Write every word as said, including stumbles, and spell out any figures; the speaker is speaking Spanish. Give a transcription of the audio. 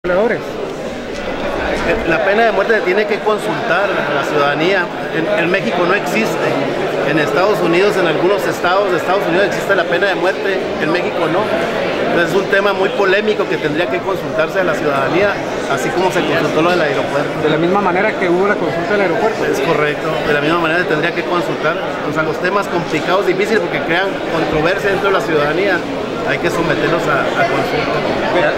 La pena de muerte se tiene que consultar a la ciudadanía. En, en México no existe. En Estados Unidos, en algunos estados de Estados Unidos existe la pena de muerte, en México no. Entonces es un tema muy polémico que tendría que consultarse a la ciudadanía, así como se consultó lo del aeropuerto. De la misma manera que hubo la consulta del aeropuerto. Es correcto, de la misma manera se tendría que consultar. O sea, los temas complicados, difíciles, porque crean controversia dentro de la ciudadanía, hay que someterlos a, a consulta.